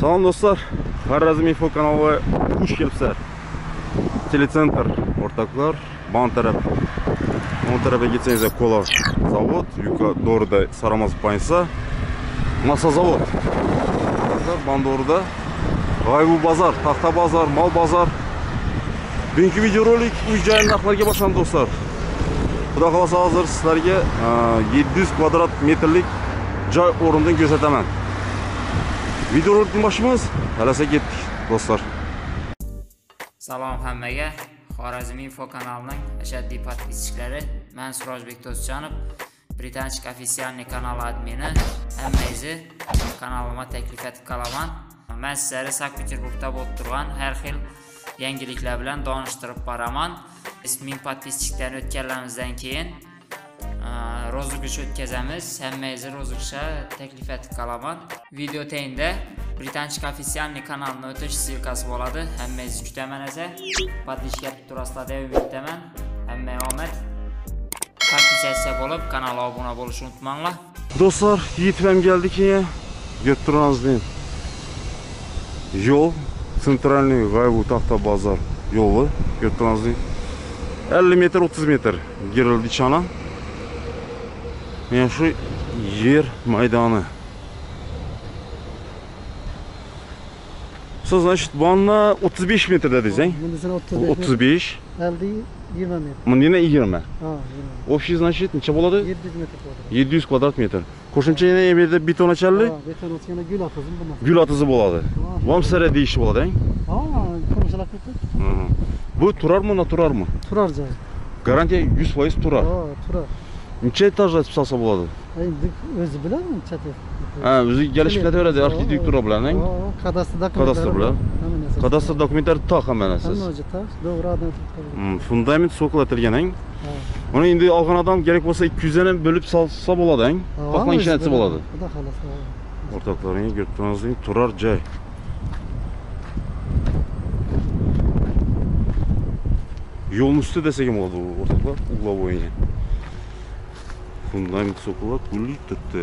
Salom dostlar, Xorazm Info kanaliga xush kelibsizlar. Telecentr o'rtoqlar, ban taraf. O'ng tarafga ketsangiz kola zavod, yuqorida Saramaz Paynsa, Masa zavod. Ban doğruda G'aybu bozor, taxta bozor, mal bozor. Bugungi videorolik uy joy narxlariga boshlandi dostlar. Xudo xolasa hozir sizlarga 700 kvadrat metrlik joy o'rnini ko'rsataman. Videorolikning boshimiz halasa ketdik dostlar. Salom hammaga. Xorazm Info kanalining ashaddiy podpischiklari. Men Surojbek To'sjanov, Britanchik officialniy kanal admini. Hammangizni kanalimga taklif etib qolaman. Men sizlarni Sankt-Peterburgda bo'lib turgan har xil yangiliklar bilan donishtirib boraman. 1000 podpischilikdan o'tganlarimizdan keyin rozыгрыш o'tkazamiz. Hammangizni rozыгрышga taklif etib qolaman. Video tayinda Britanchik officialniy kanalining o'tish silkasi bo'ladi. Hammangizni kutaman esa. Podpishka etib turasizlar deb umiddaman. Hammaga omad. Podpisatsiya bo'lib, kanalga obuna bo'lishni unutmanglar. Dostlar, yetib ham keldik yine. Görüp turganınızdan yol, Sentralniy G'aybu taxta bozor yolu. Görüp turganınızdan 50 metr 30 metr girildi çana. Yani şu yer maydanı. Siz значит bana 35 metre dediniz, he? 35. 50 20 metr. Bunun yine 20. Ha, 20. Общий значит neçe boladı? 700 metr kvadrat. 700 kvadrat metr. Koşumça yine evde beton açarlı. Ha, beton açana gül atızım bundan. Gül atısı boladı. Vam sere değişi boladı, he? Ha, konuşalak ettik. Bu turar mı, naturar mı? Turar canım. Garantiya 100% turar. Ha, turar. Neçe etaj açıp salsa boladı? Endi o'zi bilanmi çatı? Ha, o'zi kelishib ketaveradi arxitektura bilan, he? Ha, kadastr dokumentlari. Kadastr bilan. Kadastr dokumentlari taq hammanasiz. Hamma taq, to'g'ri adam tutadi. Fundament so'qilatilgan, he? Uni endi olgan adam kerak bo'lsa 200 dan bo'lib salsa bo'ladi, he? Qo'qon ishlatsa bo'ladi. Xudo xolasa. O'rtoqlaringiz ko'rib turganingizdek turar joy. Yo'lning ustida desek ham bo'ladi o'rtoqlar, uglovoyga. Fundament so'qilib, gullik turibdi.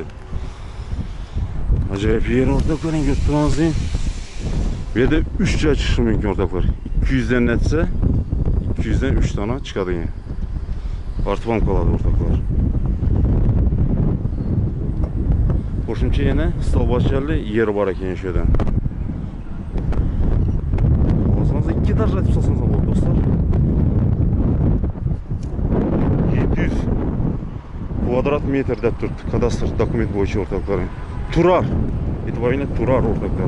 Ajoyib yer o'rtoqlaring ko'rib turganingizdek. Bu yerda 3 joy chiqishi mumkin o'rtoqlar. 200 dan netsa 200 dan 3 dona chiqadi ekan. Ortib ham qoladi o'rtoqlar. Qo'shimcha yana stolbachali yer bor ekan shu yerda. O'zingiz 2 etaj aytib solsangiz bo'ladi do'stlar. 700 kvadrat metrda turibdi kadastr dokument bo'yicha o'rtoqlarim. Turar. E'tiboringizga turar o'rtoqlar.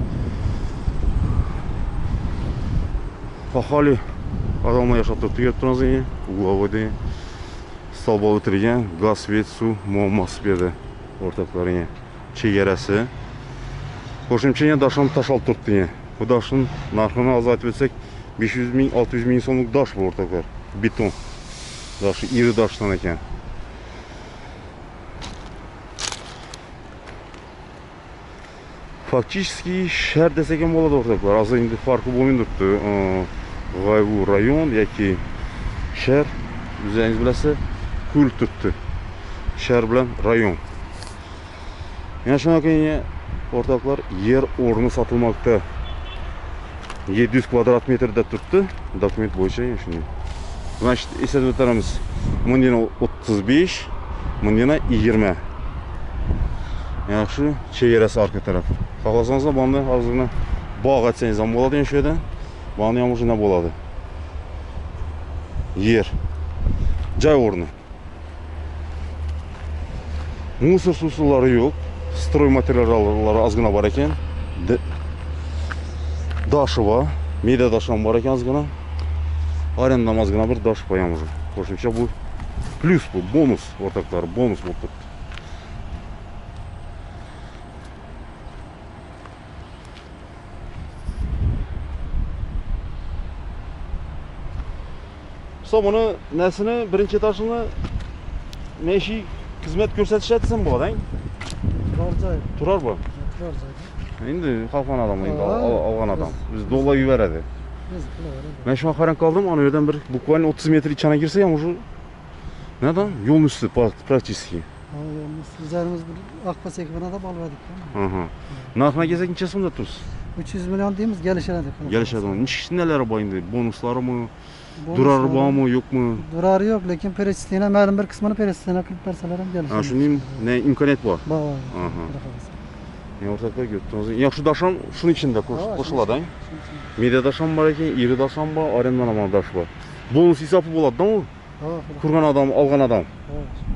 Aholi odamlar yashab turibdi, ko'rib turasizmi? Uglovoyda stol bo'lib o'tirgan, gaz, svet, suv muammosi berdi o'rtoqlaringga. Chegarasi. Qo'shimcha yana dasham tashal turibdi. Bu dashning narxini hozir aytib o'tsak 500 ming, 600 ming so'mlik dash bu o'rtoqlar. Beton. Dash iri dashdan ekan. Фактически shahar desak ham bo'ladi o'rtoqlar. Hozir endi farqi bo'lmay turibdi. G'aybu rayon yoki shahar, o'zingiz bilasiz, ko'l turibdi. Shahar bilan rayon. Yana shunaqa o'rtoqlar yer o'rni sotilmoqda. 700 kvadrat metrda turibdi. Dokument bo'yicha shunday. Mana shu eslatib o'tamiz. Mundina 35, mundina 20. Yaxshi, chegarasi orqa taraf. Xohlasangiz bunda hozirni bog' atsangiz ham bo'ladi shu yerda. Bog'ni ham o'shanda bo'ladi. Yer. Joy o'rni. Musor suvlari yo'q. Stroy materiallari ozgina bor ekan. Dashi bor. Meda dash ham bor ekan ozgina. Arenda ozgina bir dash qo'yamiz. Qo'shimcha bu plus bu bonus o'rtoqlar, bonus bo'lib turibdi. Buni nasini birinchi etajini meshi xizmat ko'rsatishadi desam bo'ladi, ha? Turar joy. Turar bu. Turar joy. Endi xalqon odam, endi olgan odam. Biz dollar yuboradi. Men shunga qarab qoldim, ana yerdan bir bukvalni 30 metr ichana girsa ham уже Neden? Yolun üstü praktически. Üzerimiz bir Akbas ekibine de bal verdik. Aha. Narxına gezek neçə so'mda tursiz? 300 milyon deyimiz gelişene de. Gelişadi onu. Neler var indi? Bonusları mı? Durarı var mı, yok mu? Durarı yok, lekin pereçliğine məlum bir kısmını pereçliğine kılıp verseler hem gelişene. Ha, şunun ne imkaniyet var? Var. Aha. Ne ortaklar götürdünüz. Yaxşı daşan şunun içinde koşuladı. Media daşan var ekan, iri daşan var, arendan daş var. Bonus hesabı boladı da o. Kurgan adam, algan adam.